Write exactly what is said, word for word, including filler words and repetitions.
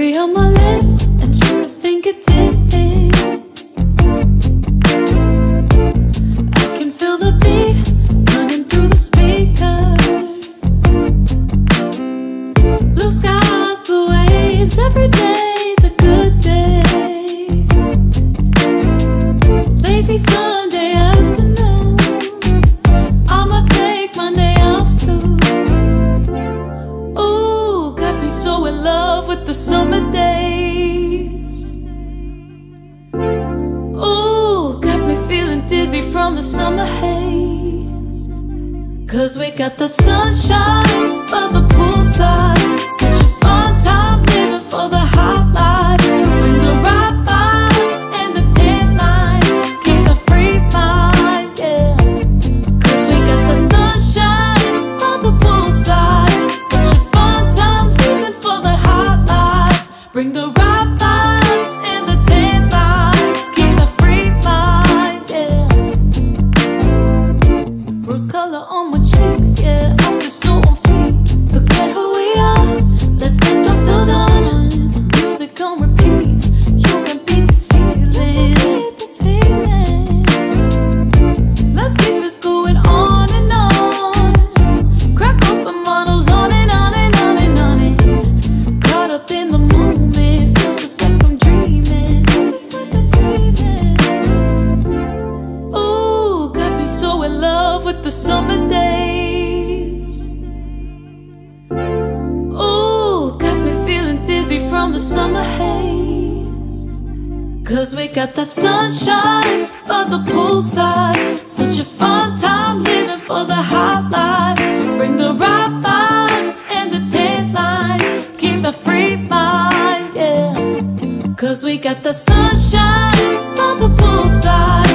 cherry on my lips and chocolate fingertips. I can feel the beat running through the speakers. Blue skies, blue waves, every day's a good day. Lazy Sunday afternoon, I'ma take Monday off too. Ooh, got me so in love with the summer days. Ooh, got me feeling dizzy from the summer haze. Cause we got the sunshine by the poolside, such a fun time living for the hot life. Bring the right vibes and the tan lines, keep the free mind, yeah. Cause we got the sunshine by the poolside, such a fun time living for the hot life. Bring the right vibes and the tan lines, keep the free mind, yeah. Rose color on my cheeks, yeah, I feel so on fleek. Forget who we are, let's dance until dawn. Music on repeat, you can beat this feeling, beat this feeling. Let's keep this going on and on. Crack open models on and on and on and on and caught up in the moment, feels just like I'm dreaming, just like I'm dreaming. Ooh, got me so in love with the summer days. Ooh, got me feeling dizzy from the summer haze. Cause we got the sunshine by the poolside, such a fun time living for the hot life. Bring the right vibes and the tan lines, keep the free mind, yeah. Cause we got the sunshine by the poolside,